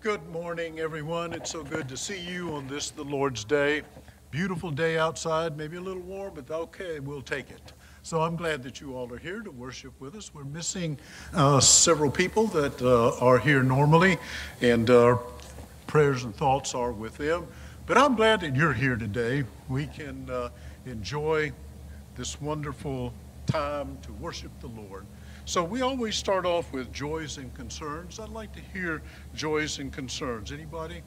Good morning, everyone. It's so good to see you on this, the Lord's Day. Beautiful day outside, maybe a little warm, but okay, we'll take it. So I'm glad that you all are here to worship with us. We're missing several people that are here normally, and our prayers and thoughts are with them. But I'm glad that you're here today. We can enjoy this wonderful time to worship the Lord. So we always start off with joys and concerns. I'd like to hear joys and concerns. Anybody?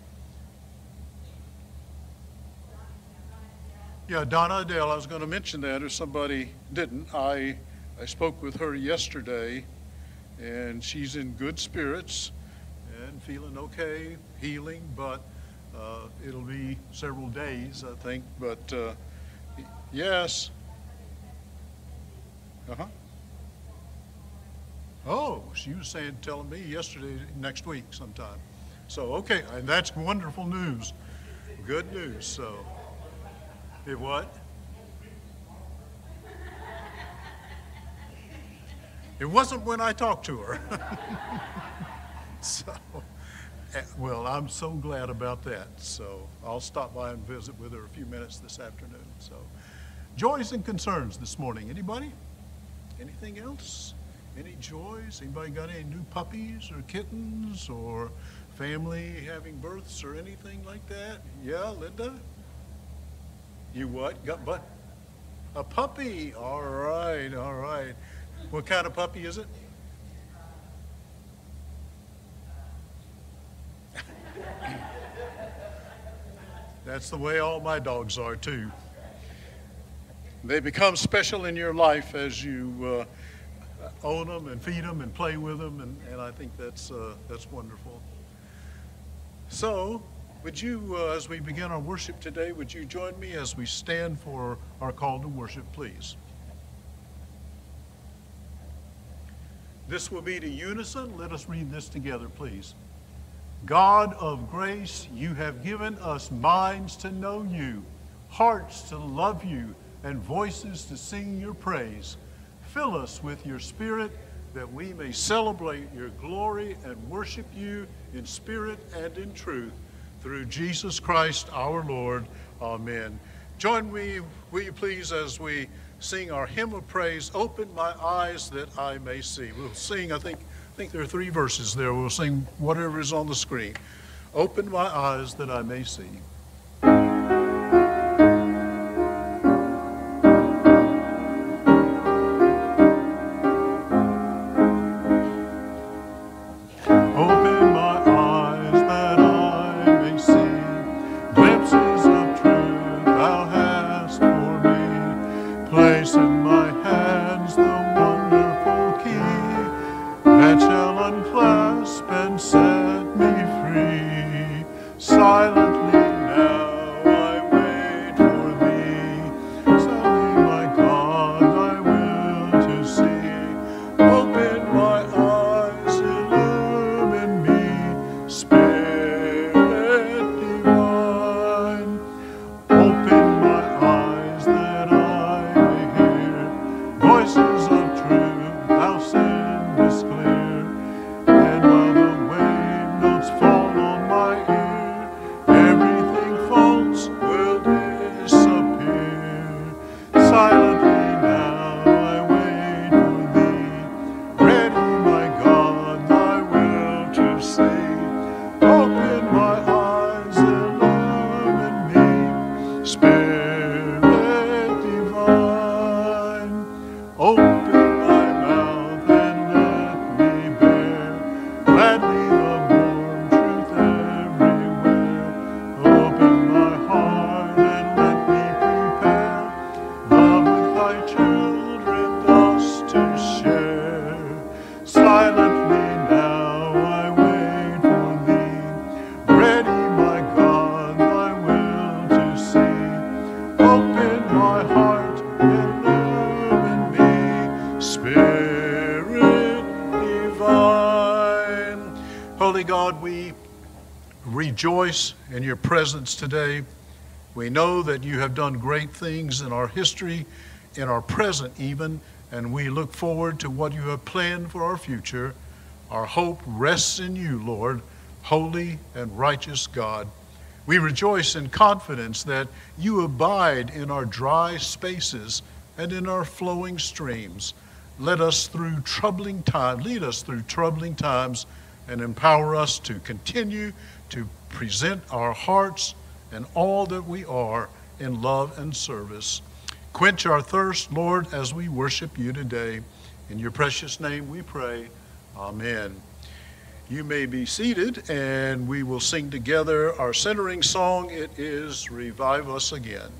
Yeah, Donna Adele, I was going to mention that if somebody didn't. I spoke with her yesterday, and she's in good spirits and feeling okay, healing, but it'll be several days, I think. But yes. Uh-huh. Oh, she was telling me yesterday, next week sometime. So, okay, and that's wonderful news. Good news, so. It what? It wasn't when I talked to her. So, well, I'm so glad about that. So I'll stop by and visit with her a few minutes this afternoon. So, joys and concerns this morning. Anybody? Anything else? Any joys? Anybody got any new puppies or kittens or family having births or anything like that? Yeah, Linda? You what? Got what? A puppy. All right, all right. What kind of puppy is it? That's the way all my dogs are too. They become special in your life as you own them and feed them and play with them, and I think that's wonderful. So, would you, as we begin our worship today, would you join me as we stand for our call to worship, please? This will be to unison. Let us read this together, please. God of grace, you have given us minds to know you, hearts to love you, and voices to sing your praise. Fill us with your Spirit that we may celebrate your glory and worship you in spirit and in truth. Through Jesus Christ our Lord. Amen. Join me, will you please, as we sing our hymn of praise, Open My Eyes That I May See. We'll sing, I think there are 3 verses there. We'll sing whatever is on the screen. Open my eyes that I may see. Rejoice in your presence today. We know that you have done great things in our history, in our present even, and we look forward to what you have planned for our future. Our hope rests in you, Lord. holy and righteous God. We rejoice in confidence that you abide in our dry spaces and in our flowing streams. Lead us through troubling times and empower us to continue to present our hearts and all that we are in love and service. Quench our thirst, Lord, as we worship you today. In your precious name we pray. Amen. You may be seated, and we will sing together our centering song. It is Revive Us Again.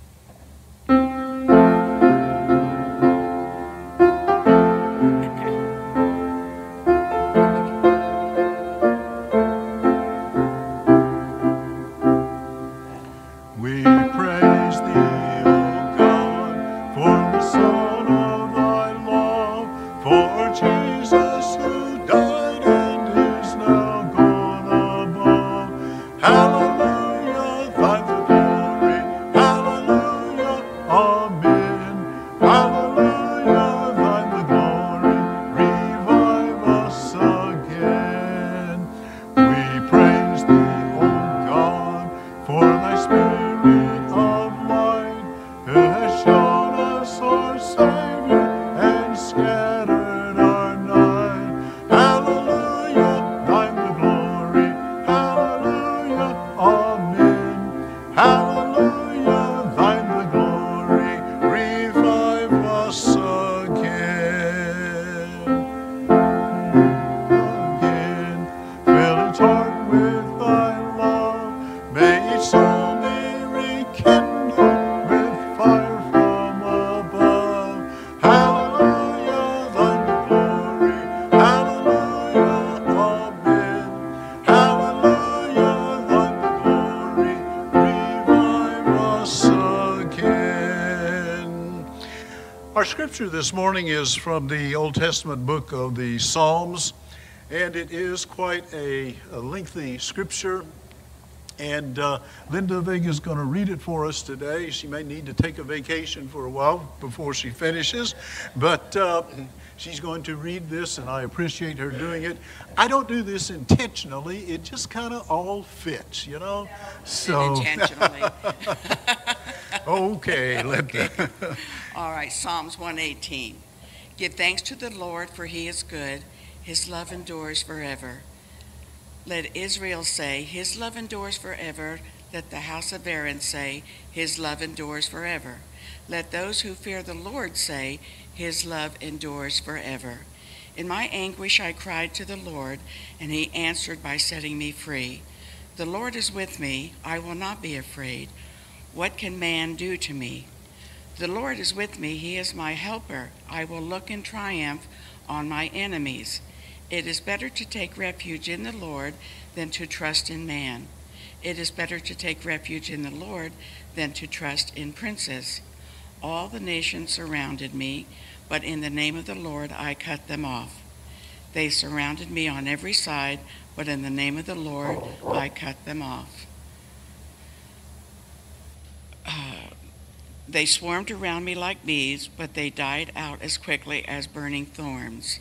Our scripture this morning is from the Old Testament book of the Psalms, and it is quite a lengthy scripture. And Linda Vega is going to read it for us today. She may need to take a vacation for a while before she finishes, but she's going to read this, and I appreciate her doing it. I don't do this intentionally. It just kind of all fits, you know? So intentionally. Okay, Linda. Okay. All right, Psalms 118. Give thanks to the Lord, for he is good. His love endures forever. Let Israel say, his love endures forever. Let the house of Aaron say, his love endures forever. Let those who fear the Lord say, his love endures forever. In my anguish I cried to the Lord, and he answered by setting me free. The Lord is with me, I will not be afraid. What can man do to me? The Lord is with me, he is my helper. I will look in triumph on my enemies. It is better to take refuge in the Lord than to trust in man. It is better to take refuge in the Lord than to trust in princes. All the nations surrounded me, but in the name of the Lord I cut them off. They surrounded me on every side, but in the name of the Lord I cut them off. They swarmed around me like bees, but they died out as quickly as burning thorns.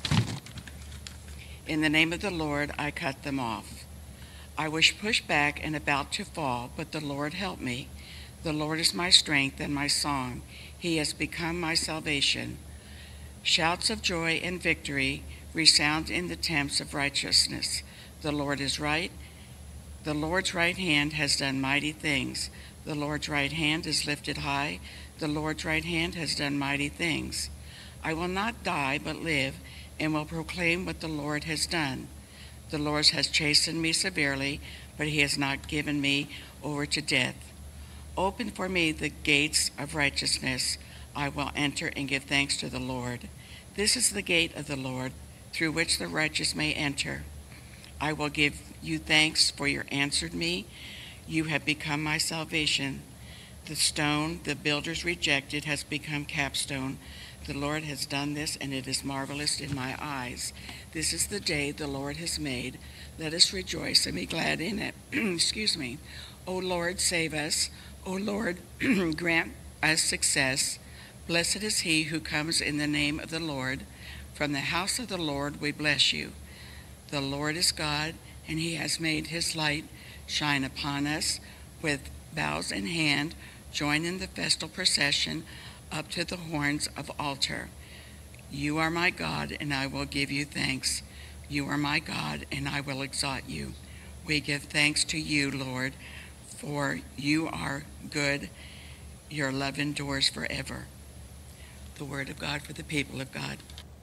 In the name of the Lord, I cut them off. I was pushed back and about to fall, but the Lord helped me. The Lord is my strength and my song. He has become my salvation. Shouts of joy and victory resound in the tents of righteousness. The Lord is right. The Lord's right hand has done mighty things. The Lord's right hand is lifted high. The Lord's right hand has done mighty things. I will not die, but live, and will proclaim what the Lord has done. The Lord has chastened me severely, but he has not given me over to death. Open for me the gates of righteousness. I will enter and give thanks to the Lord. This is the gate of the Lord, through which the righteous may enter. I will give you thanks, for you answered me. You have become my salvation. The stone the builders rejected has become capstone. The Lord has done this, and it is marvelous in my eyes. This is the day the Lord has made. Let us rejoice and be glad in it. Excuse me. O Lord, save us. O Lord, grant us success. Blessed is he who comes in the name of the Lord. From the house of the Lord we bless you. The Lord is God, and he has made his light shine upon us. With boughs in hand, join in the festal procession up to the horns of altar. You are my God, and I will give you thanks. You are my God, and I will exalt you. We give thanks to you, Lord, for you are good. Your love endures forever. The word of God for the people of God.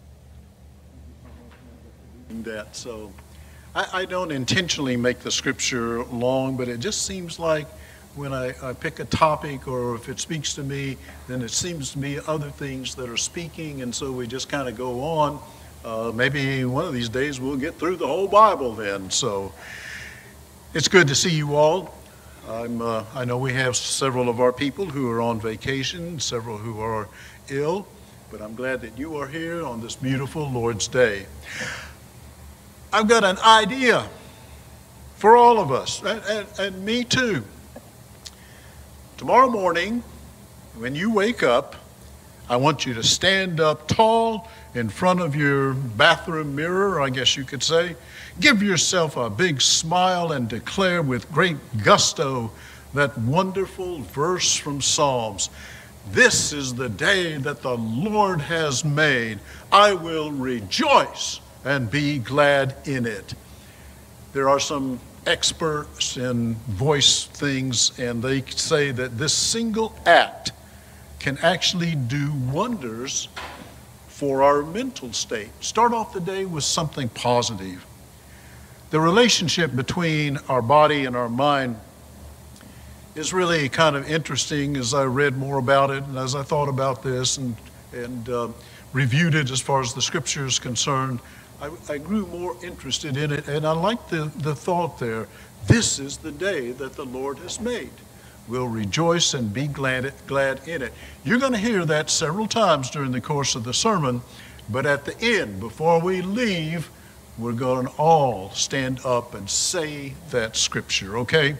So I don't intentionally make the scripture long, but it just seems like when I pick a topic, or if it speaks to me, then it seems to be other things that are speaking, and so we just kind of go on. Maybe one of these days we'll get through the whole Bible then. So it's good to see you all. I know we have several of our people who are on vacation, several who are ill, but I'm glad that you are here on this beautiful Lord's Day. I've got an idea for all of us, and me too. Tomorrow morning, when you wake up, I want you to stand up tall in front of your bathroom mirror, I guess you could say. Give yourself a big smile and declare with great gusto that wonderful verse from Psalms. This is the day that the Lord has made. I will rejoice and be glad in it. There are some experts in voice things, and they say that this single act can actually do wonders for our mental state. Start off the day with something positive. The relationship between our body and our mind is really kind of interesting as I read more about it and as I thought about this and reviewed it as far as the scripture is concerned. I grew more interested in it, and I like the thought there. This is the day that the Lord has made. We'll rejoice and be glad in it. You're going to hear that several times during the course of the sermon, but at the end, before we leave, we're going to all stand up and say that scripture, okay?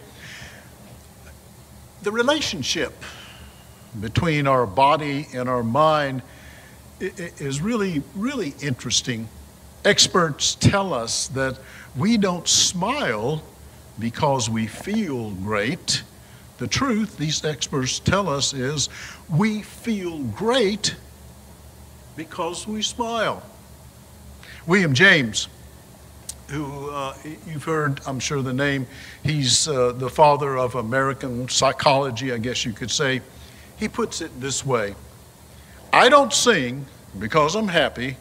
The relationship between our body and our mind is really, really interesting. Experts tell us that we don't smile because we feel great. The truth, these experts tell us, is we feel great because we smile. William James, who you've heard, I'm sure, the name, he's the father of American psychology, I guess you could say. He puts it this way: I don't sing because I'm happy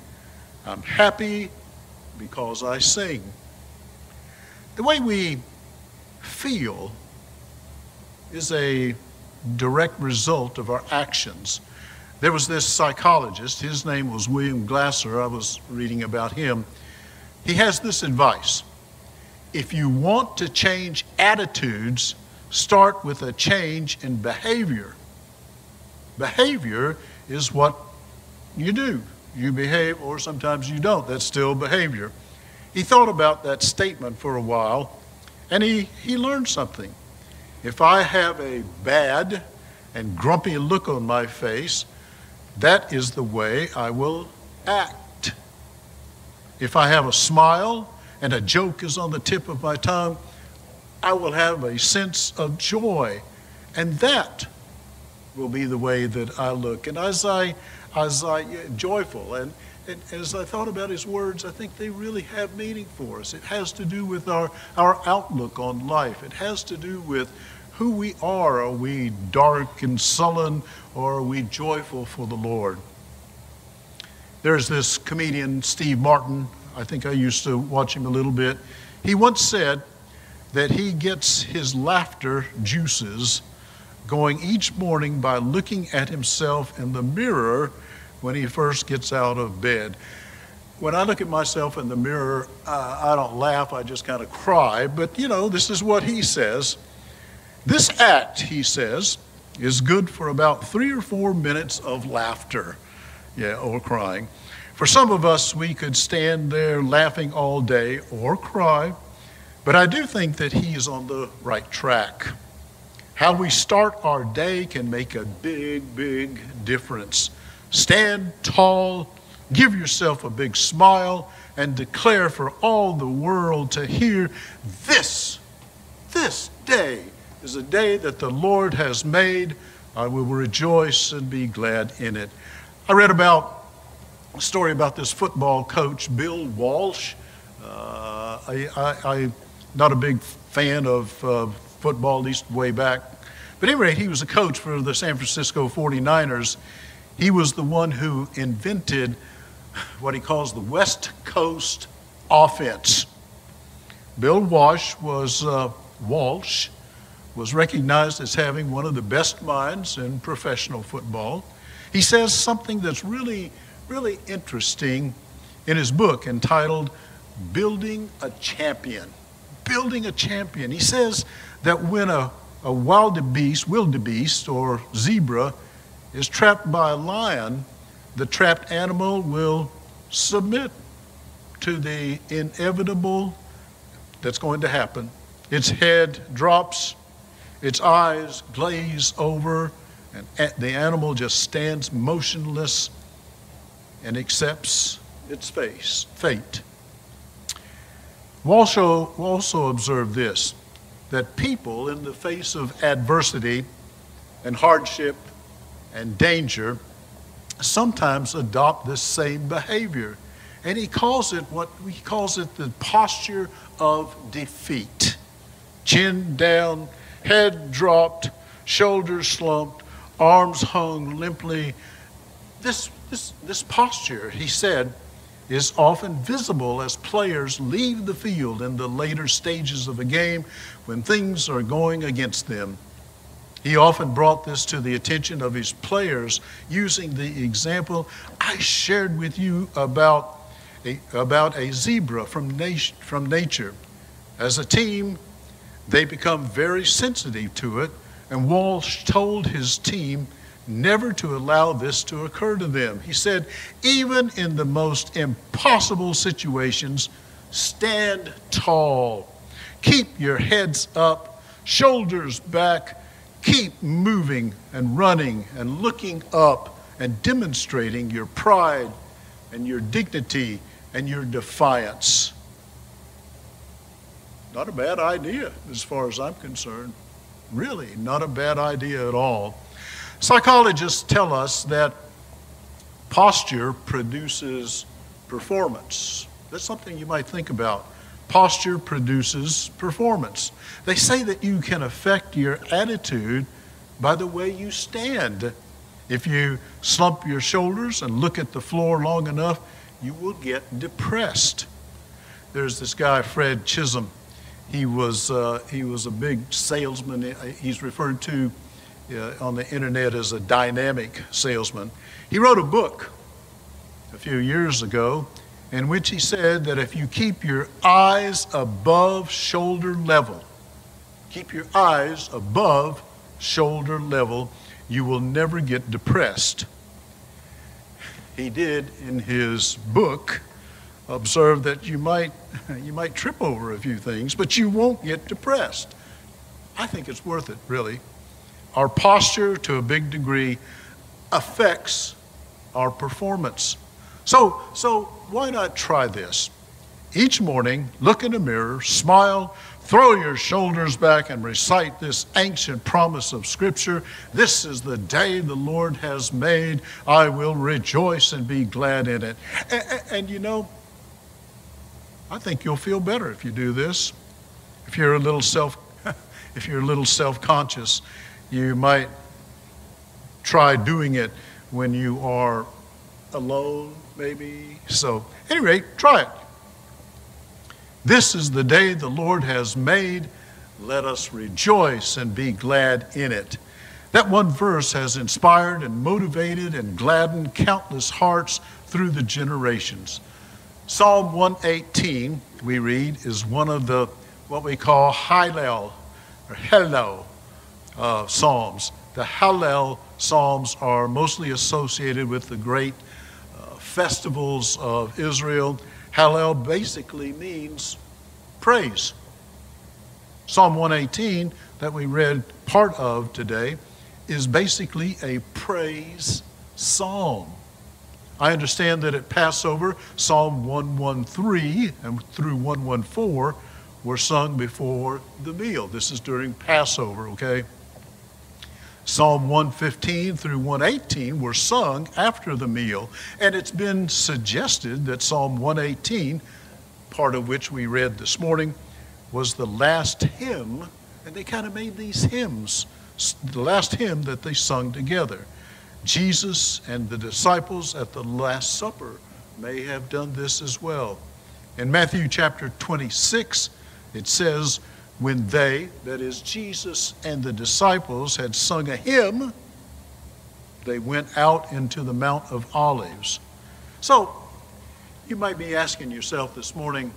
because I sing. The way we feel is a direct result of our actions. There was this psychologist, his name was William Glasser, I was reading about him. He has this advice: if you want to change attitudes, start with a change in behavior. Behavior is what you do. You behave, or sometimes you don't. That's still behavior. He thought about that statement for a while, and he learned something. If I have a bad and grumpy look on my face, that is the way I will act. If I have a smile and a joke is on the tip of my tongue, I will have a sense of joy, and that will be the way that I look. And as I joyful, and as I thought about his words, I think they really have meaning for us. It has to do with our outlook on life. It has to do with who we are. Are we dark and sullen, or are we joyful for the Lord? There's this comedian, Steve Martin. I think I used to watch him a little bit. He once said that he gets his laughter juices going each morning by looking at himself in the mirror when he first gets out of bed. When I look at myself in the mirror, I don't laugh, I just kind of cry. But this is what he says. This act, he says, is good for about 3 or 4 minutes of laughter, or crying. For some of us, we could stand there laughing all day or cry, but I do think that he is on the right track. How we start our day can make a big, big difference. Stand tall Give yourself a big smile and declare for all the world to hear, this day is a day that the Lord has made. I will rejoice and be glad in it. I read about a story about this football coach, Bill Walsh. I'm not a big fan of football, at least way back. But anyway, he was a coach for the San Francisco 49ers. He was the one who invented what he calls the West Coast offense. Bill Walsh was recognized as having one of the best minds in professional football. He says something that's really, really interesting in his book entitled Building a Champion. Building a Champion. He says that when a wildebeest or zebra is trapped by a lion, the trapped animal will submit to the inevitable that's going to happen. Its head drops, its eyes glaze over, and the animal just stands motionless and accepts its fate. Walsh also observed this, that people in the face of adversity and hardship and danger sometimes adopt this same behavior. And he calls it the posture of defeat. Chin down, head dropped, shoulders slumped, arms hung limply. This posture, he said, is often visible as players leave the field in the later stages of a game when things are going against them. He often brought this to the attention of his players using the example I shared with you about a zebra from nature. As a team, they become very sensitive to it, and Walsh told his team never to allow this to occur to them. He said, even in the most impossible situations, stand tall. Keep your heads up, shoulders back, keep moving and running and looking up and demonstrating your pride and your dignity and your defiance. Not a bad idea as far as I'm concerned. Really, not a bad idea at all. Psychologists tell us that posture produces performance. That's something you might think about. Posture produces performance. They say that you can affect your attitude by the way you stand. If you slump your shoulders and look at the floor long enough, you will get depressed. There's this guy, Fred Chisholm. He was a big salesman. He's referred to on the internet as a dynamic salesman. He wrote a book a few years ago in which he said that if you keep your eyes above shoulder level, you will never get depressed. He did in his book observe that you might trip over a few things, but you won't get depressed. I think it's worth it, really. Our posture, to a big degree, affects our performance. So why not try this? Each morning, look in the mirror, smile, throw your shoulders back, and recite this ancient promise of Scripture. This is the day the Lord has made. I will rejoice and be glad in it. And you know, I think you'll feel better if you do this. If you're a little self-conscious, you might try doing it when you are alone, maybe. So, at any rate, try it. This is the day the Lord has made. Let us rejoice and be glad in it. That one verse has inspired and motivated and gladdened countless hearts through the generations. Psalm 118, we read, is one of the what we call Hallel or Hello Psalms. The Hallel Psalms are mostly associated with the great festivals of Israel. Hallel basically means praise. Psalm 118 that we read part of today is basically a praise psalm. I understand that at Passover, Psalm 113 and through 114 were sung before the meal. This is during Passover, okay? Psalm 115 through 118 were sung after the meal, and it's been suggested that Psalm 118, part of which we read this morning, was the last hymn, and they kind of made these hymns, the last hymn that they sung together. Jesus and the disciples at the Last Supper may have done this as well. In Matthew chapter 26, it says, when they, that is Jesus and the disciples, had sung a hymn, they went out into the Mount of Olives. So, you might be asking yourself this morning,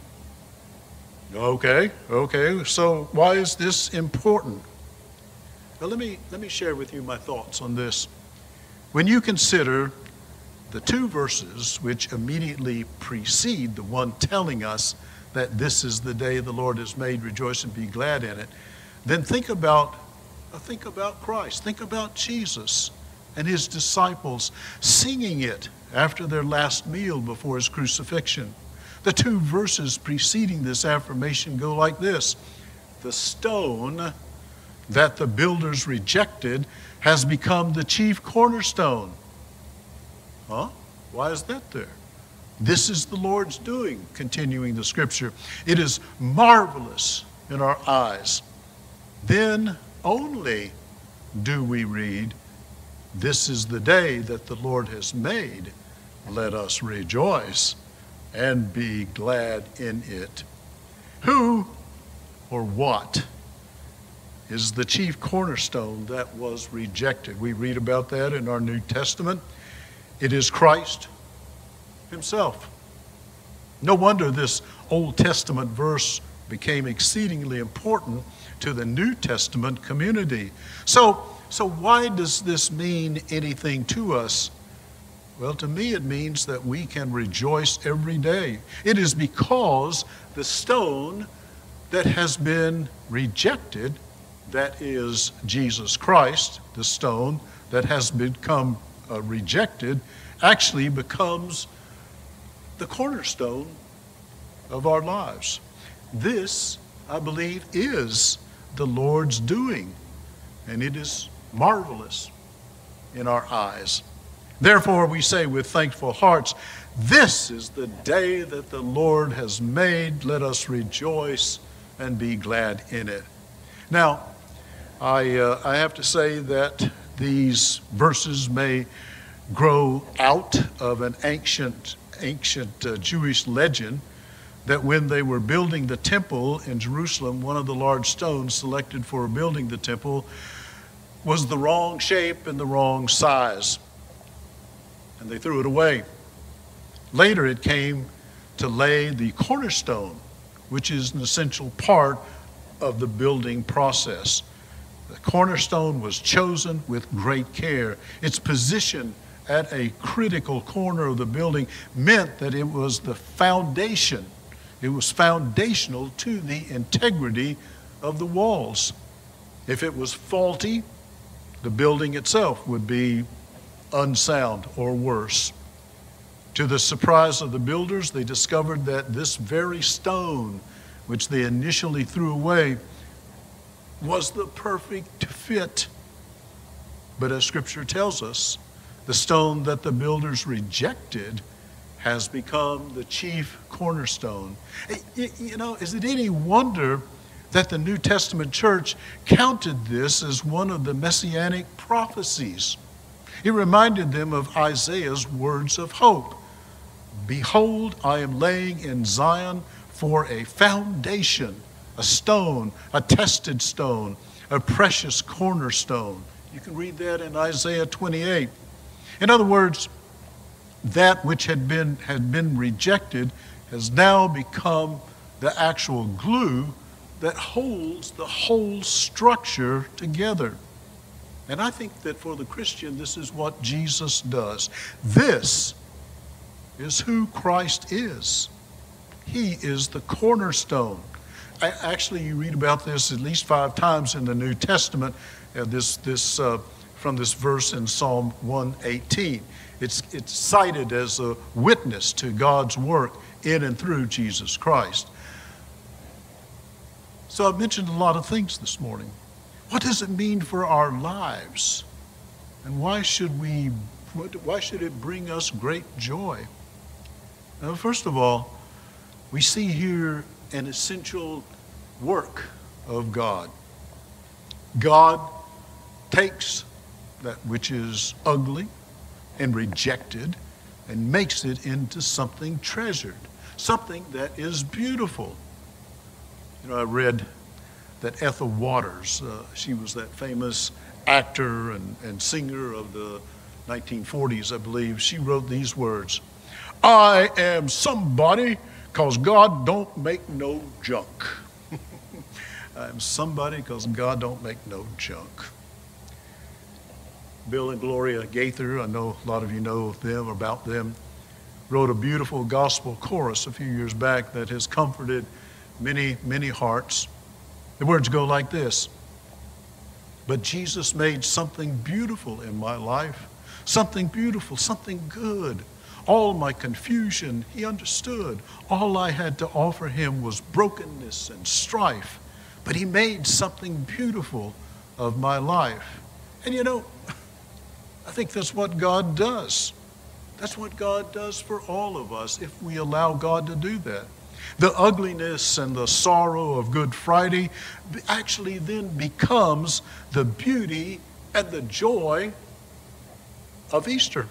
okay, so why is this important? Well, let me share with you my thoughts on this. When you consider the two verses which immediately precede the one telling us that this is the day the Lord has made, rejoice and be glad in it, then think about Christ. Think about Jesus and his disciples singing it after their last meal before his crucifixion. The two verses preceding this affirmation go like this: the stone that the builders rejected has become the chief cornerstone. Huh? Why is that there? This is the Lord's doing, continuing the scripture. It is marvelous in our eyes. Then only do we read, this is the day that the Lord has made. Let us rejoice and be glad in it. Who or what is the chief cornerstone that was rejected? We read about that in our New Testament. It is Christ himself. No wonder this Old Testament verse became exceedingly important to the New Testament community. So why does this mean anything to us? Well, to me it means that we can rejoice every day. It is because the stone that has been rejected, that is Jesus Christ, the stone that has become rejected, actually becomes the cornerstone of our lives. This, I believe, is the Lord's doing, and it is marvelous in our eyes. Therefore, we say with thankful hearts, this is the day that the Lord has made. Let us rejoice and be glad in it. Now, I have to say that these verses may grow out of an ancient Jewish legend that when they were building the temple in Jerusalem, one of the large stones selected for building the temple was the wrong shape and the wrong size, and they threw it away. Later it came to lay the cornerstone, which is an essential part of the building process. The cornerstone was chosen with great care. Its position at a critical corner of the building meant that it was the foundation. It was foundational to the integrity of the walls. If it was faulty, the building itself would be unsound or worse. To the surprise of the builders, they discovered that this very stone, which they initially threw away, was the perfect fit. But as Scripture tells us, the stone that the builders rejected has become the chief cornerstone. You know, is it any wonder that the New Testament church counted this as one of the messianic prophecies? It reminded them of Isaiah's words of hope. Behold, I am laying in Zion for a foundation, a stone, a tested stone, a precious cornerstone. You can read that in Isaiah 28. In other words, that which had been rejected has now become the actual glue that holds the whole structure together. And I think that for the Christian, this is what Jesus does. This is who Christ is. He is the cornerstone. Actually, you read about this at least 5 times in the New Testament, this from this verse in Psalm 118. It's cited as a witness to God's work in and through Jesus Christ. So I've mentioned a lot of things this morning. What does it mean for our lives? And why should it bring us great joy? Now, first of all, we see here an essential work of God. God takes that which is ugly and rejected and makes it into something treasured, something that is beautiful. You know, I read that Ethel Waters, she was that famous actor and singer of the 1940s, I believe. She wrote these words: "I am somebody 'cause God don't make no junk." I am somebody 'cause God don't make no junk. Bill and Gloria Gaither, I know a lot of you know them, about them, wrote a beautiful gospel chorus a few years back that has comforted many, many hearts. The words go like this: "But Jesus made something beautiful in my life, something beautiful, something good. All my confusion he understood. All I had to offer him was brokenness and strife, but he made something beautiful of my life." And you know, I think that's what God does. That's what God does for all of us if we allow God to do that. The ugliness and the sorrow of Good Friday actually then becomes the beauty and the joy of Easter.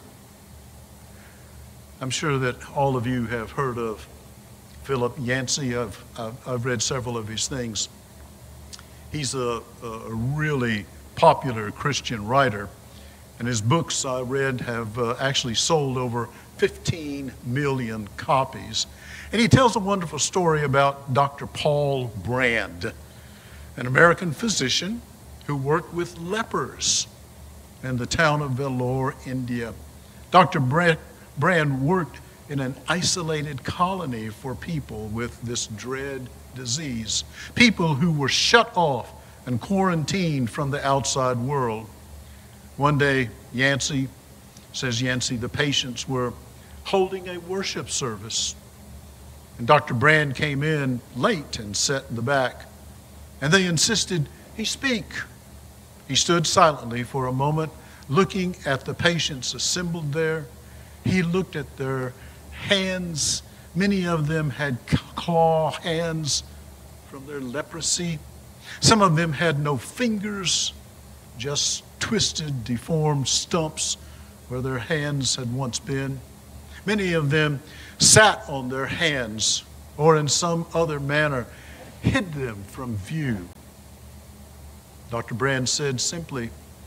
I'm sure that all of you have heard of Philip Yancey. I've read several of his things. He's a really popular Christian writer, and his books I read have actually sold over 15 million copies. And he tells a wonderful story about Dr. Paul Brand, an American physician who worked with lepers in the town of Vellore, India. Dr. Brand worked in an isolated colony for people with this dread disease, people who were shut off and quarantined from the outside world. One day, Yancey, the patients were holding a worship service, and Dr. Brand came in late and sat in the back, and they insisted he speak. He stood silently for a moment, looking at the patients assembled there. He looked at their hands. Many of them had claw hands from their leprosy. Some of them had no fingers, just twisted, deformed stumps where their hands had once been. Many of them sat on their hands or in some other manner hid them from view. Dr. Brand said simply,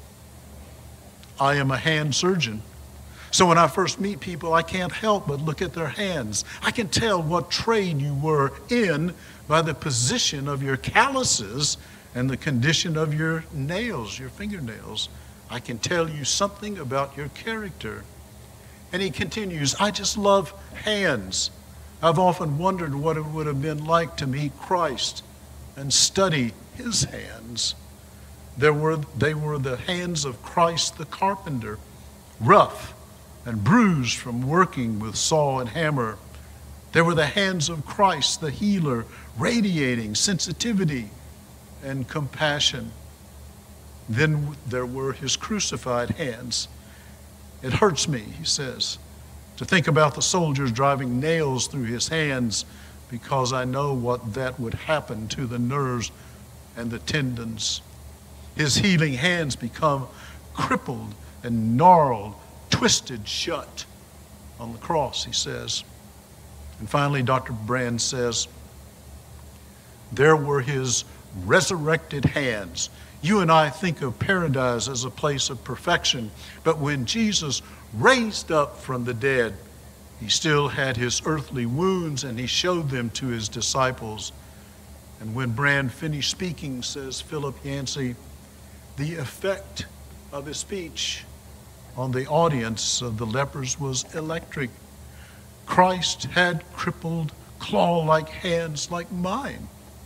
"I am a hand surgeon. So when I first meet people, I can't help but look at their hands. I can tell what trade you were in by the position of your calluses and the condition of your nails, your fingernails. I can tell you something about your character." And he continues, "I just love hands. I've often wondered what it would have been like to meet Christ and study his hands. They were the hands of Christ the carpenter, rough and bruised from working with saw and hammer. They were the hands of Christ the healer, radiating sensitivity and compassion. Then there were his crucified hands. It hurts me," he says, "to think about the soldiers driving nails through his hands, because I know what that would happen to the nerves and the tendons. His healing hands become crippled and gnarled, twisted shut on the cross," he says. And finally, Dr. Brand says, "There were his resurrected hands." You and I think of paradise as a place of perfection, but when Jesus raised up from the dead, he still had his earthly wounds, and he showed them to his disciples. And when Brand finished speaking, says Philip Yancey, the effect of his speech on the audience of the lepers was electric. Christ had crippled, claw-like hands like mine.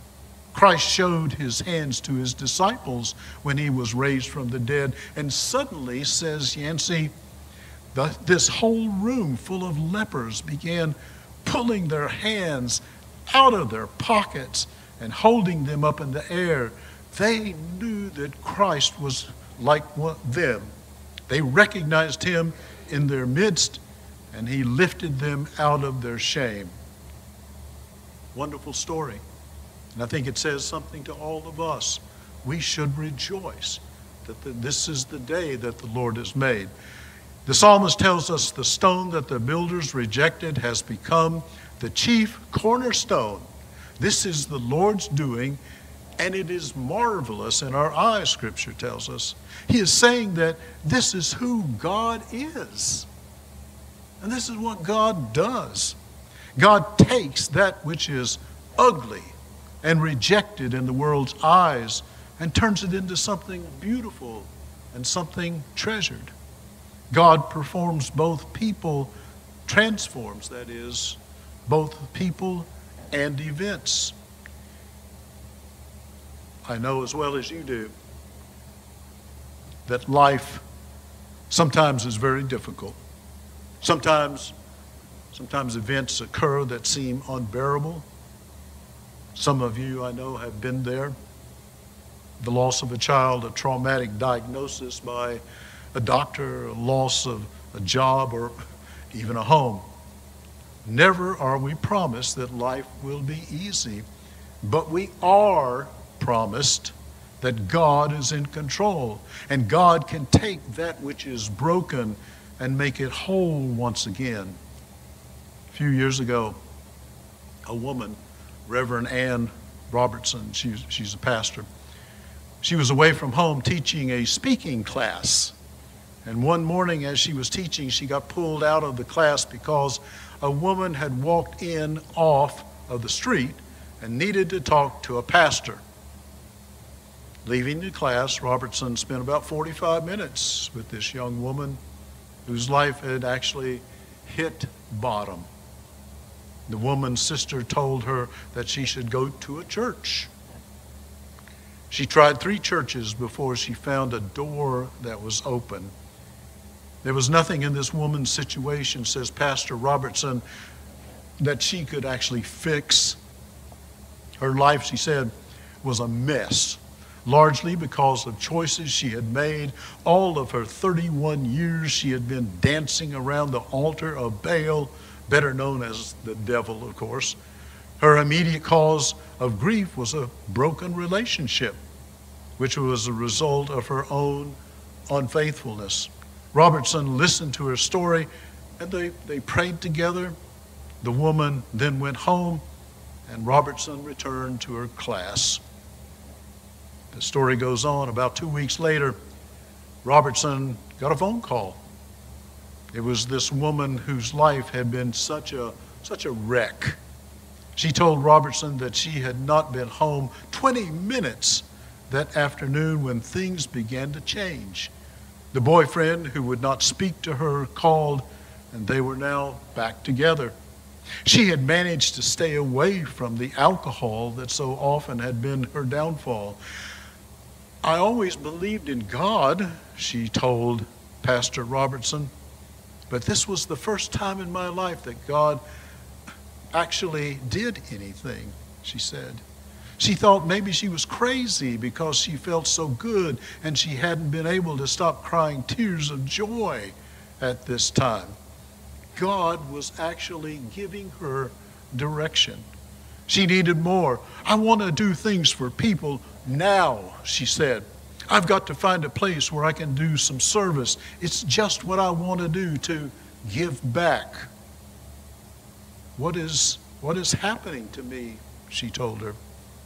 Christ showed his hands to his disciples when he was raised from the dead. And suddenly, says Yancey, this whole room full of lepers began pulling their hands out of their pockets and holding them up in the air. They knew that Christ was like them. They recognized him in their midst, and he lifted them out of their shame. Wonderful story. And I think it says something to all of us. We should rejoice that this is the day that the Lord has made. The psalmist tells us the stone that the builders rejected has become the chief cornerstone. This is the Lord's doing, and it is marvelous in our eyes, Scripture tells us. He is saying that this is who God is. And this is what God does. God takes that which is ugly and rejected in the world's eyes and turns it into something beautiful and something treasured. God transforms, that is, both people and events. I know as well as you do that life sometimes is very difficult. Sometimes events occur that seem unbearable. Some of you, I know, have been there. The loss of a child, a traumatic diagnosis by a doctor, a loss of a job, or even a home. Never are we promised that life will be easy, but we are promised that God is in control, and God can take that which is broken and make it whole once again. A few years ago, a woman, Reverend Ann Robertson, she's a pastor, she was away from home teaching a speaking class. And one morning as she was teaching, she got pulled out of the class because a woman had walked in off of the street and needed to talk to a pastor. Leaving the class, Robertson spent about 45 minutes with this young woman whose life had actually hit bottom. The woman's sister told her that she should go to a church. She tried 3 churches before she found a door that was open. There was nothing in this woman's situation, says Pastor Robertson, that she could actually fix. Her life, she said, was a mess, largely because of choices she had made. All of her 31 years, she had been dancing around the altar of Baal, better known as the devil, of course. Her immediate cause of grief was a broken relationship, which was a result of her own unfaithfulness. Robertson listened to her story, and they prayed together. The woman then went home, and Robertson returned to her class. The story goes on. About 2 weeks later, Robertson got a phone call. It was this woman whose life had been such a wreck. She told Robertson that she had not been home 20 minutes that afternoon when things began to change. The boyfriend who would not speak to her called, and they were now back together. She had managed to stay away from the alcohol that so often had been her downfall. I always believed in God, she told Pastor Robertson, but this was the first time in my life that God actually did anything, she said. She thought maybe she was crazy because she felt so good and she hadn't been able to stop crying tears of joy at this time. God was actually giving her direction. She needed more. I want to do things for people now, she said. I've got to find a place where I can do some service. It's just what I want to do, to give back. What is happening to me, she told her.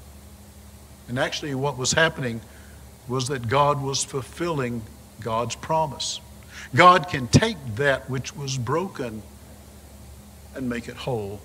And actually what was happening was that God was fulfilling God's promise. God can take that which was broken and make it whole.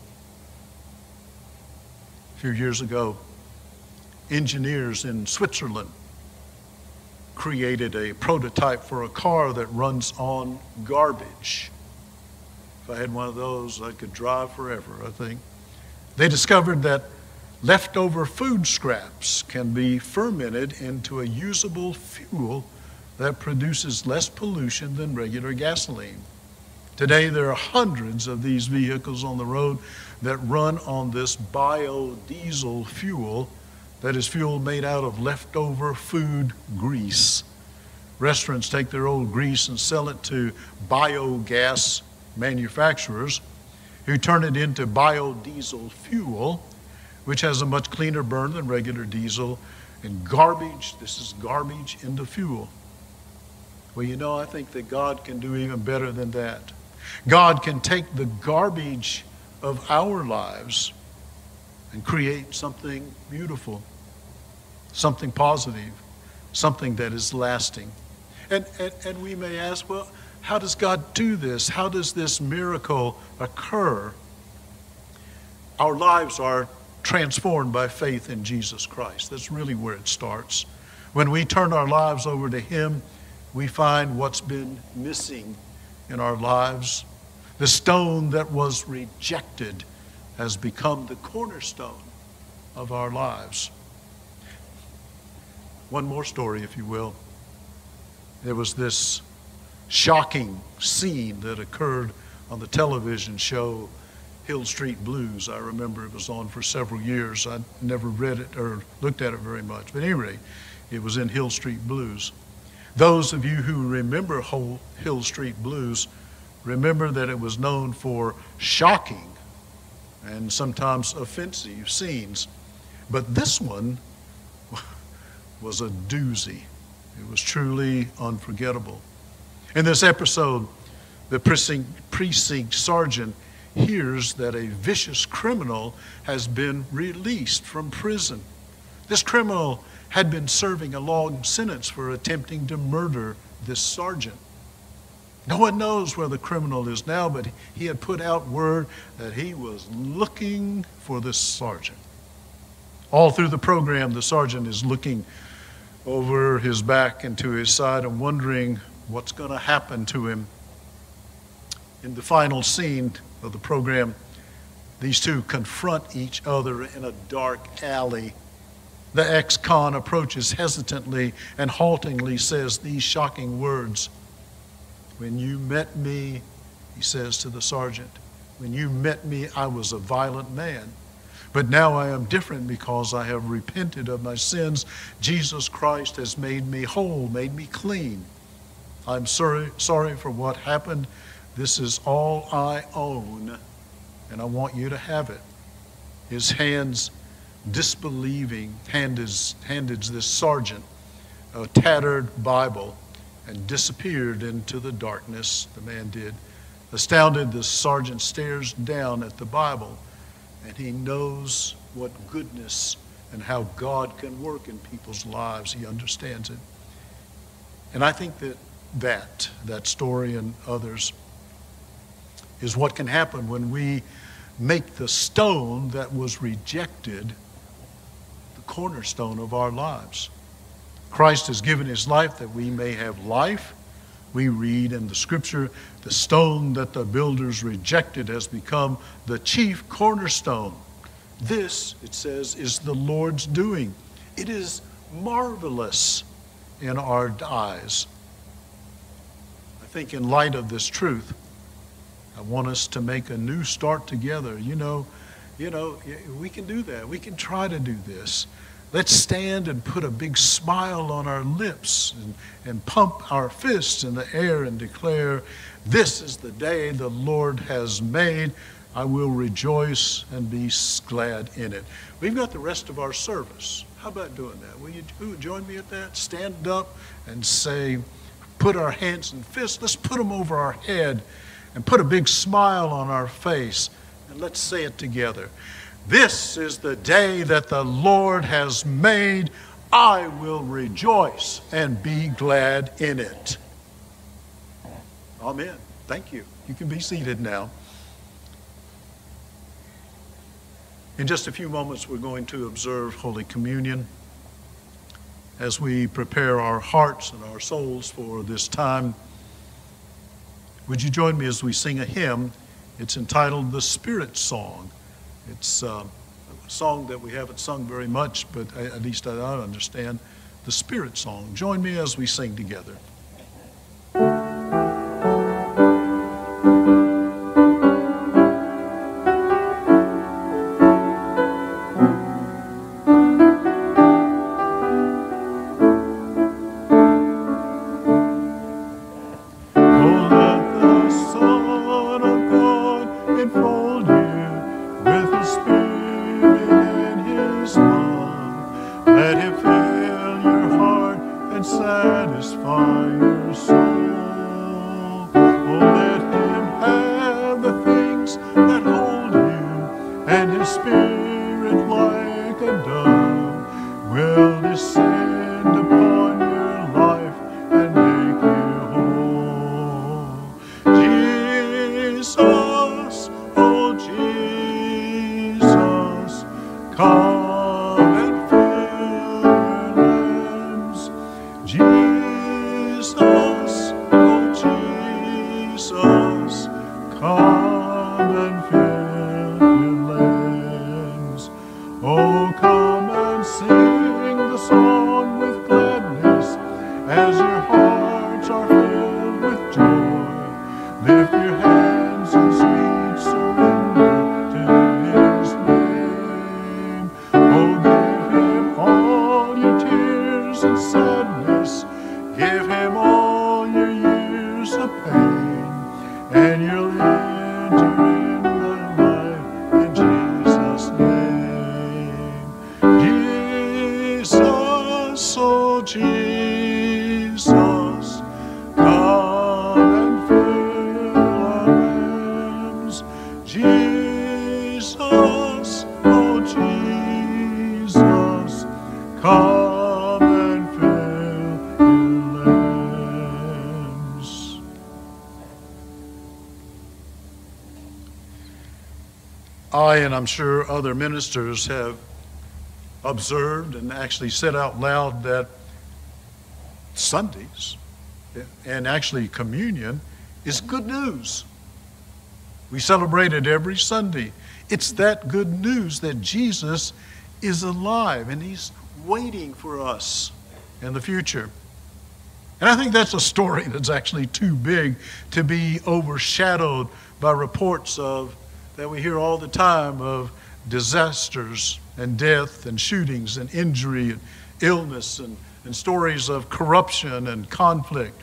A few years ago, engineers in Switzerland created a prototype for a car that runs on garbage. If I had one of those, I could drive forever, I think. They discovered that Leftover food scraps can be fermented into a usable fuel that produces less pollution than regular gasoline. Today, there are hundreds of these vehicles on the road that run on this biodiesel fuel that is fuel made out of leftover food grease. Restaurants take their old grease and sell it to biogas manufacturers who turn it into biodiesel fuel, which has a much cleaner burn than regular diesel, and garbage, this is garbage into fuel. Well, you know, I think that God can do even better than that. God can take the garbage of our lives and create something beautiful, something positive, something that is lasting. And we may ask, well, how does God do this? How does this miracle occur? Our lives are transformed by faith in Jesus Christ. That's really where it starts. When we turn our lives over to Him, we find what's been missing in our lives. The stone that was rejected has become the cornerstone of our lives. One more story, if you will. There was this shocking scene that occurred on the television show Hill Street Blues. I remember it was on for several years. I never read it or looked at it very much. But anyway, it was in Hill Street Blues. Those of you who remember Hill Street Blues remember that it was known for shocking and sometimes offensive scenes. But this one was a doozy. It was truly unforgettable. In this episode, the precinct sergeant hears that a vicious criminal has been released from prison. This criminal had been serving a long sentence for attempting to murder this sergeant. No one knows where the criminal is now, but he had put out word that he was looking for this sergeant. All through the program, the sergeant is looking over his back and to his side and wondering what's going to happen to him. In the final scene of the program, these two confront each other in a dark alley. The ex-con approaches hesitantly and haltingly says these shocking words. "When you met me," he says to the sergeant, "when you met me, I was a violent man. But now I am different because I have repented of my sins. Jesus Christ has made me whole, made me clean. I'm sorry for what happened. This is all I own, and I want you to have it." His hands, disbelieving, handed this sergeant a tattered Bible and disappeared into the darkness. The man did. Astounded, the sergeant stares down at the Bible, and he knows what goodness and how God can work in people's lives. He understands it. And I think that story and others is what can happen when we make the stone that was rejected the cornerstone of our lives. Christ has given his life that we may have life. We read in the scripture, the stone that the builders rejected has become the chief cornerstone. This, it says, is the Lord's doing. It is marvelous in our eyes. I think in light of this truth, I want us to make a new start together. You know, we can do that. We can try to do this. Let's stand and put a big smile on our lips and pump our fists in the air and declare, "This is the day the Lord has made. I will rejoice and be glad in it." We've got the rest of our service. How about doing that? Who would join me at that? Stand up and say, put our hands and fists. Let's put them over our head and put a big smile on our face. And let's say it together. "This is the day that the Lord has made. I will rejoice and be glad in it." Amen. Thank you. You can be seated now. In just a few moments, we're going to observe Holy Communion. As we prepare our hearts and our souls for this time, would you join me as we sing a hymn? It's entitled "The Spirit Song." It's song that we haven't sung very much, but at least I understand, the Spirit song. Join me as we sing together. And I'm sure other ministers have observed and actually said out loud that Sundays and actually communion is good news. We celebrate it every Sunday. It's that good news that Jesus is alive and he's waiting for us in the future. And I think that's a story that's actually too big to be overshadowed by reports that we hear all the time of disasters and death and shootings and injury and illness and stories of corruption and conflict.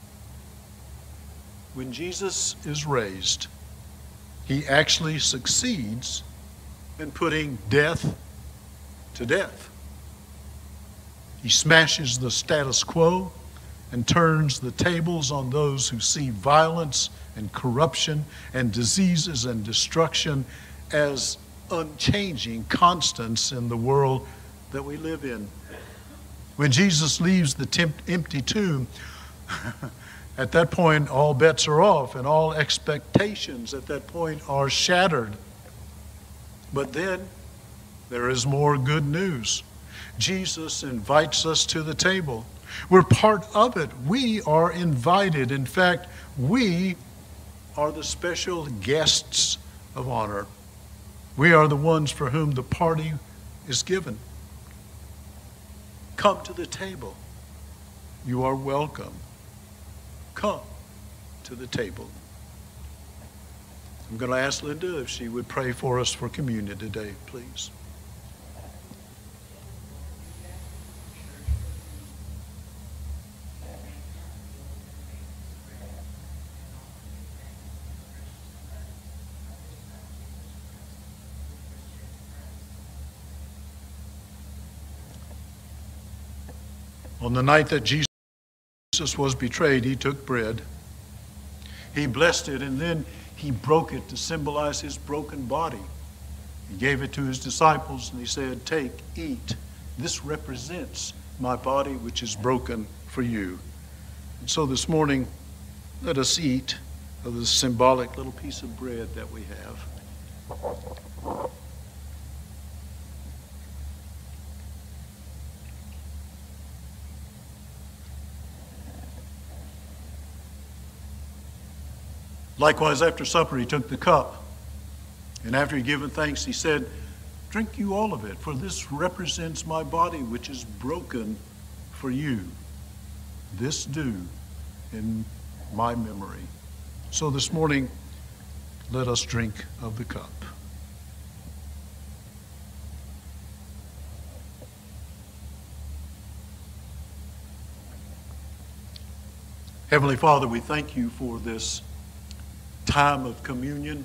When Jesus is raised, he actually succeeds in putting death to death. He smashes the status quo and turns the tables on those who see violence and corruption and diseases and destruction as unchanging constants in the world that we live in. When Jesus leaves the empty tomb, at that point all bets are off and all expectations at that point are shattered. But then there is more good news. Jesus invites us to the table. We're part of it. We are invited. In fact, we are the special guests of honor. We are the ones for whom the party is given. Come to the table. You are welcome. Come to the table. I'm going to ask Linda if she would pray for us for communion today, please. On the night that Jesus was betrayed, he took bread. He blessed it, and then he broke it to symbolize his broken body. He gave it to his disciples, and he said, "Take, eat. This represents my body, which is broken for you." And so this morning, let us eat of this symbolic little piece of bread that we have. Likewise, after supper, he took the cup, and after he given thanks, he said, Drink you all of it, for this represents my body, which is broken for you. This do in my memory. So this morning, let us drink of the cup. Heavenly Father, we thank you for this time of communion.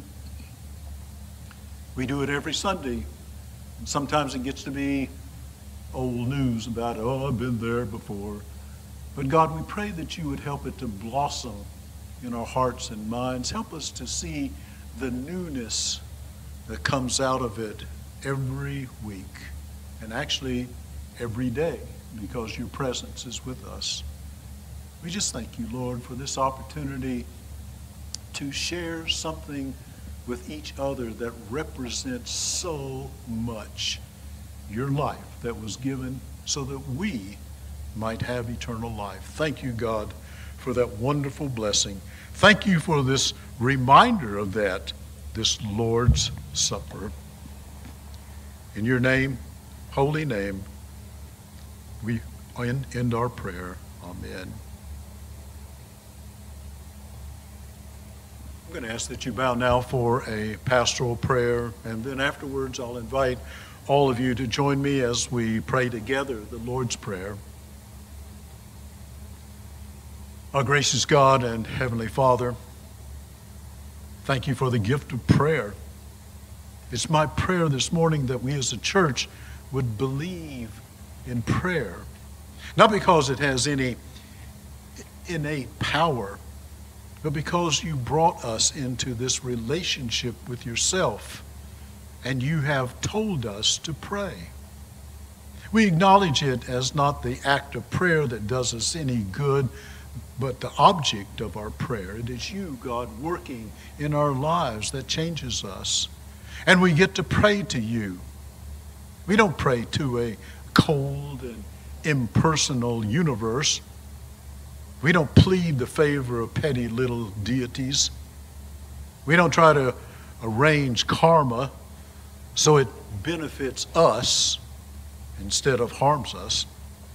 We do it every Sunday. And sometimes it gets to be old news about, oh, I've been there before. But God, we pray that you would help it to blossom in our hearts and minds. Help us to see the newness that comes out of it every week, and actually every day, because your presence is with us. We just thank you, Lord, for this opportunity to share something with each other that represents so much your life that was given so that we might have eternal life. Thank you, God, for that wonderful blessing. Thank you for this reminder of that, this Lord's Supper. In your name, holy name, we end our prayer. Amen. I'm going to ask that you bow now for a pastoral prayer, and then afterwards I'll invite all of you to join me as we pray together the Lord's Prayer. Our gracious God and Heavenly Father, thank you for the gift of prayer. It's my prayer this morning that we as a church would believe in prayer, not because it has any innate power, but because you brought us into this relationship with yourself, and you have told us to pray. We acknowledge it as not the act of prayer that does us any good, but the object of our prayer. It is you, God, working in our lives that changes us. And we get to pray to you. We don't pray to a cold and impersonal universe. We don't plead the favor of petty little deities. We don't try to arrange karma so it benefits us instead of harms us.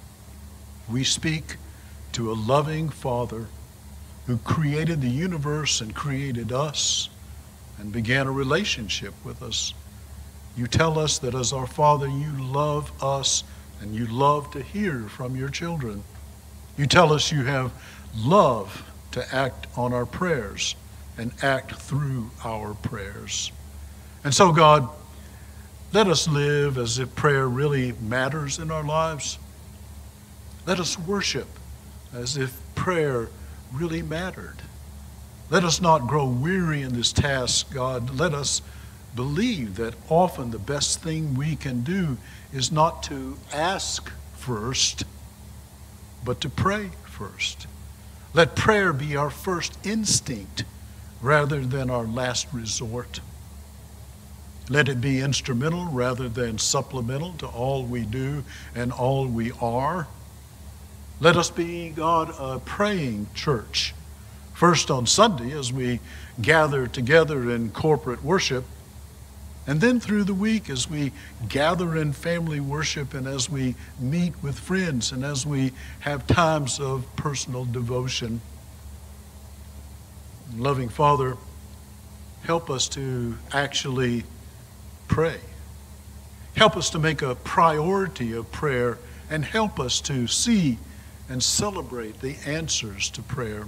We speak to a loving Father who created the universe and created us and began a relationship with us. You tell us that as our Father, you love us and you love to hear from your children. You tell us you have love to act on our prayers and act through our prayers. And so, God, let us live as if prayer really matters in our lives. Let us worship as if prayer really mattered. Let us not grow weary in this task, God. Let us believe that often the best thing we can do is not to ask first, but to pray first. Let prayer be our first instinct rather than our last resort. Let it be instrumental rather than supplemental to all we do and all we are. Let us be, God, a praying church. First on Sunday as we gather together in corporate worship, and then through the week as we gather in family worship and as we meet with friends and as we have times of personal devotion. Loving Father, help us to actually pray. Help us to make a priority of prayer, and help us to see and celebrate the answers to prayer.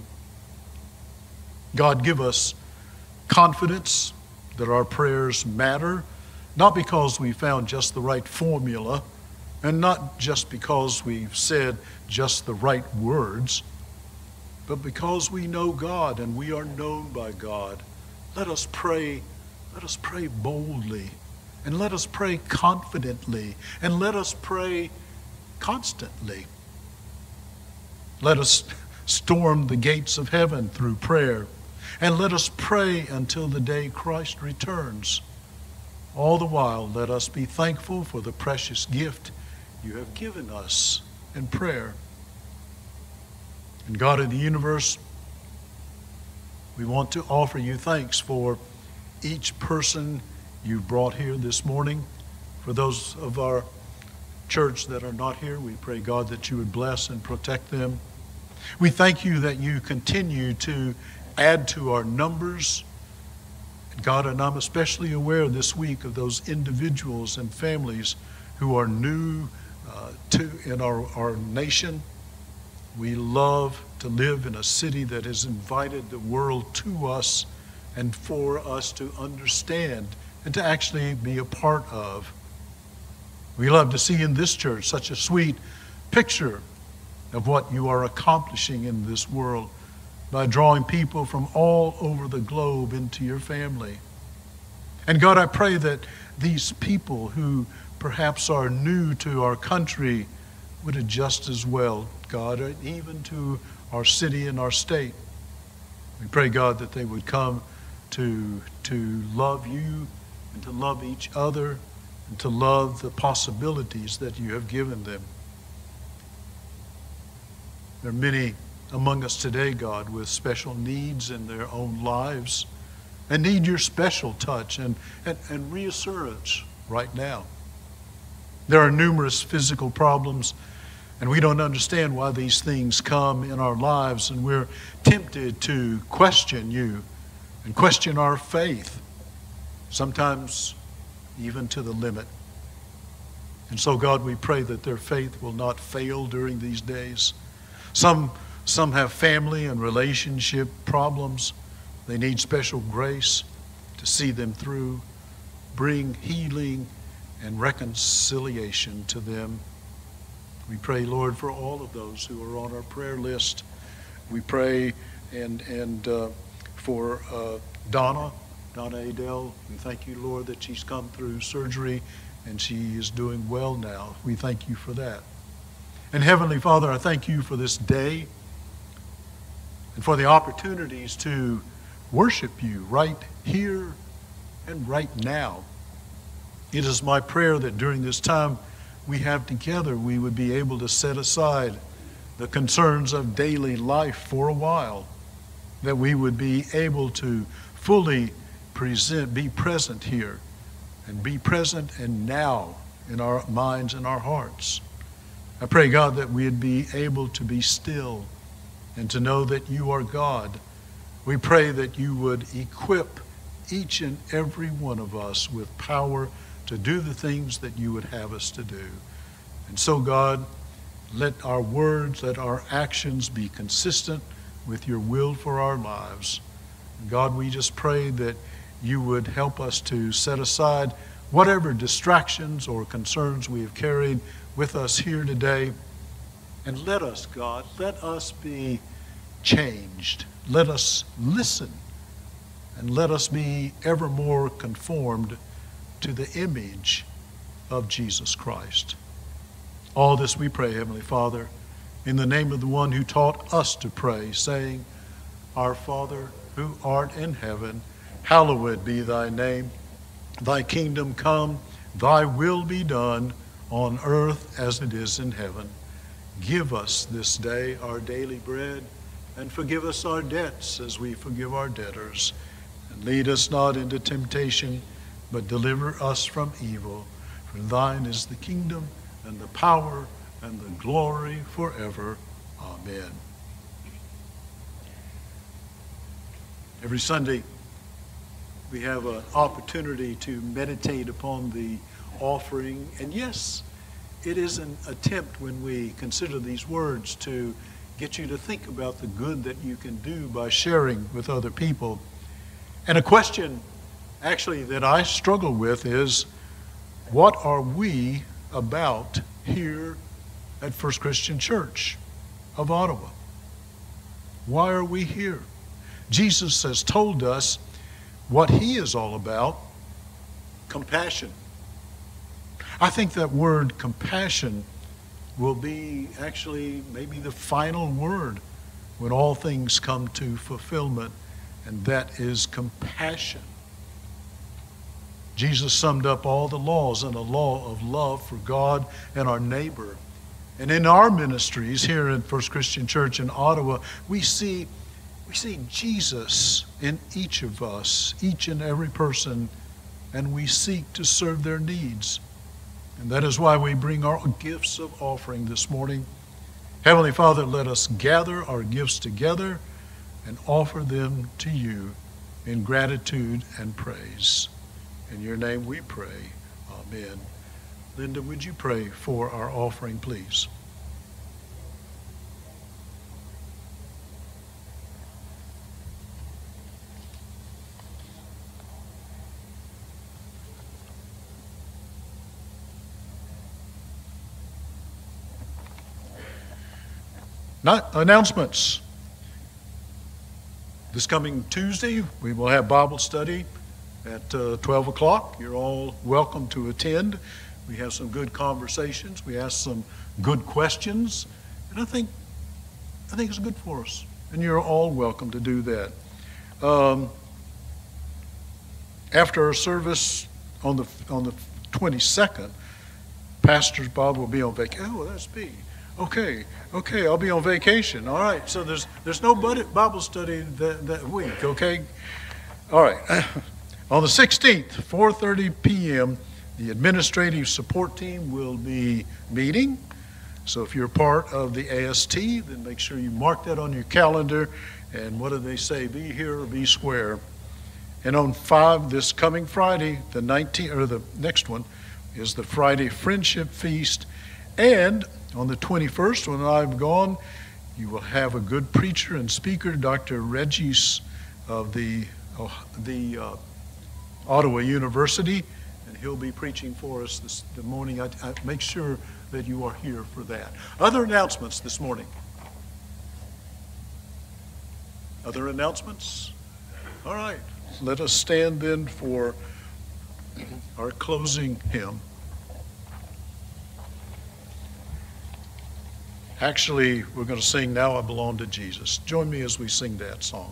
God, give us confidence that our prayers matter, not because we found just the right formula, and not just because we've said just the right words, but because we know God and we are known by God. Let us pray boldly, and let us pray confidently, and let us pray constantly. Let us storm the gates of heaven through prayer, and let us pray until the day Christ returns. All the while, let us be thankful for the precious gift you have given us in prayer. And God of the universe, we want to offer you thanks for each person you brought here this morning, For those of our church that are not here, we pray, God, that you would bless and protect them. We thank you that you continue to add to our numbers. God, and I'm especially aware this week of those individuals and families who are new in our nation. We love to live in a city that has invited the world to us and for us to understand and to actually be a part of. We love to see in this church such a sweet picture of what you are accomplishing in this world by drawing people from all over the globe into your family. And God, I pray that these people who perhaps are new to our country would adjust as well, God, even to our city and our state. We pray, God, that they would come to love you and to love each other and to love the possibilities that you have given them. There are many among us today, God, with special needs in their own lives and need your special touch and reassurance right now. There are numerous physical problems, and we don't understand why these things come in our lives, and we're tempted to question you and question our faith, sometimes even to the limit. And so, God, we pray that their faith will not fail during these days. Some have family and relationship problems. They need special grace to see them through, bring healing and reconciliation to them. We pray, Lord, for all of those who are on our prayer list. We pray for Donna Adele. We thank you, Lord, that she's come through surgery and she is doing well now. We thank you for that. And Heavenly Father, I thank you for this day and for the opportunities to worship you right here and right now. It is my prayer that during this time we have together, we would be able to set aside the concerns of daily life for a while, that we would be able to fully be present here and be present and now in our minds and our hearts. I pray, God, that we'd be able to be still and to know that you are God. We pray that you would equip each and every one of us with power to do the things that you would have us to do. And so, God, let our words, let our actions be consistent with your will for our lives. And God, we just pray that you would help us to set aside whatever distractions or concerns we have carried with us here today. And let us, God, let us be changed. Let us listen. And let us be ever more conformed to the image of Jesus Christ. All this we pray, Heavenly Father, in the name of the one who taught us to pray, saying, Our Father, who art in heaven, hallowed be thy name. Thy kingdom come, thy will be done on earth as it is in heaven. Give us this day our daily bread, and forgive us our debts as we forgive our debtors. And lead us not into temptation, but deliver us from evil. For thine is the kingdom and the power and the glory forever. Amen. Every Sunday, we have an opportunity to meditate upon the offering. And yes, it is an attempt when we consider these words to get you to think about the good that you can do by sharing with other people. And a question actually that I struggle with is, what are we about here at First Christian Church of Ottawa? Why are we here? Jesus has told us what he is all about: compassion. I think that word compassion will be actually maybe the final word when all things come to fulfillment, and that is compassion. Jesus summed up all the laws in a law of love for God and our neighbor. And in our ministries here at First Christian Church in Ottawa, we see Jesus in each of us, each and every person, and we seek to serve their needs. And that is why we bring our gifts of offering this morning. Heavenly Father, let us gather our gifts together and offer them to you in gratitude and praise. In your name we pray. Amen. Linda, would you pray for our offering, please? Announcements. This coming Tuesday, we will have Bible study at 12 o'clock. You're all welcome to attend. We have some good conversations. We ask some good questions. And I think it's good for us. And you're all welcome to do that. After our service on the 22nd, Pastor Bob will be on vacation. Oh, that's me. Okay, I'll be on vacation. All right, so there's no Bible study that week, okay? All right, on the 16th, 4:30 p.m., the administrative support team will be meeting. So if you're part of the AST, then make sure you mark that on your calendar. And what do they say? Be here or be square. And on this coming Friday, the 19th, or the next one, is the Friday Friendship Feast. And on the 21st, when I'm gone, you will have a good preacher and speaker, Dr. Regis of the Ottawa University, and he'll be preaching for us the morning. I make sure that you are here for that. Other announcements this morning? Other announcements? All right. Let us stand then for our closing hymn. Actually, we're going to sing Now I Belong to Jesus. Join me as we sing that song.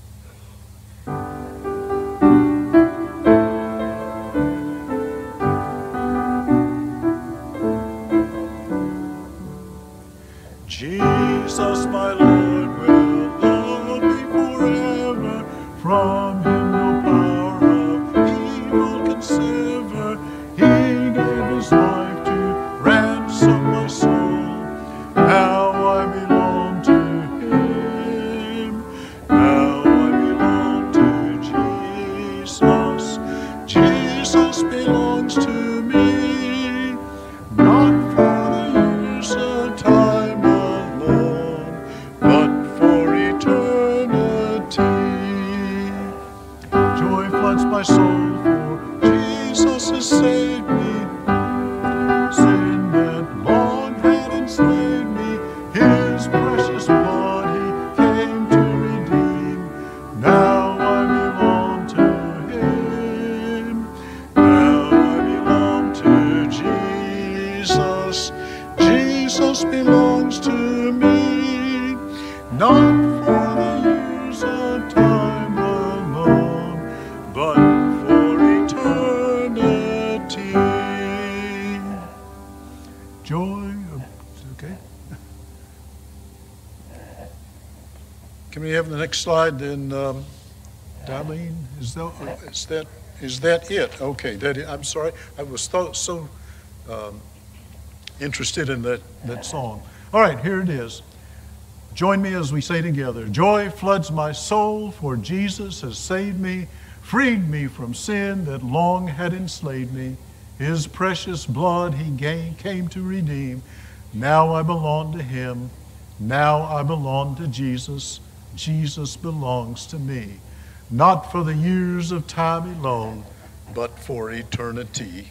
Jesus, my Lord, will love me forever. From him no power of evil can sever. He gave his life to ransom my soul. Now I belong to him. Now I belong to Jesus. Jesus belongs to me. Not for the years of time alone, but for eternity. Joy floods my soul, for Jesus has saved me. Sin that long had enslaved me, his precious blood he came to redeem. Now I belong to him. Now I belong to Jesus. Jesus belongs to me. Not for the years of time alone, but for eternity. Joy, okay. Can we have the next slide then, Darlene? Is that it? Okay, I'm sorry. I was so interested in that song. All right, here it is. Join me as we say together. Joy floods my soul, for Jesus has saved me, freed me from sin that long had enslaved me. His precious blood he came to redeem. Now I belong to him. Now I belong to Jesus. Jesus belongs to me. Not for the years of time alone, but for eternity.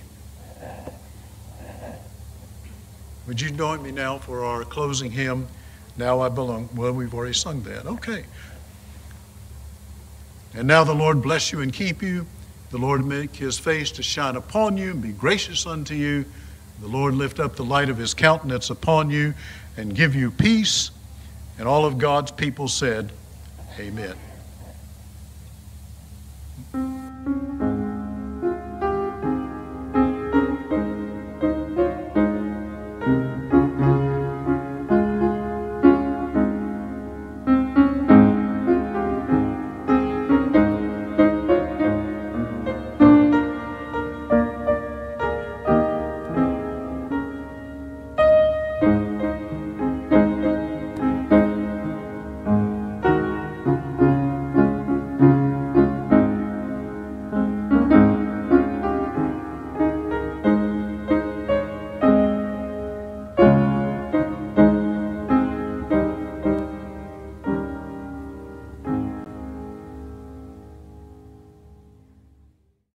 Would you join me now for our closing hymn, Now I Belong? Well, we've already sung that. Okay. And now the Lord bless you and keep you. The Lord make his face to shine upon you and be gracious unto you. The Lord lift up the light of his countenance upon you and give you peace. And all of God's people said, Amen.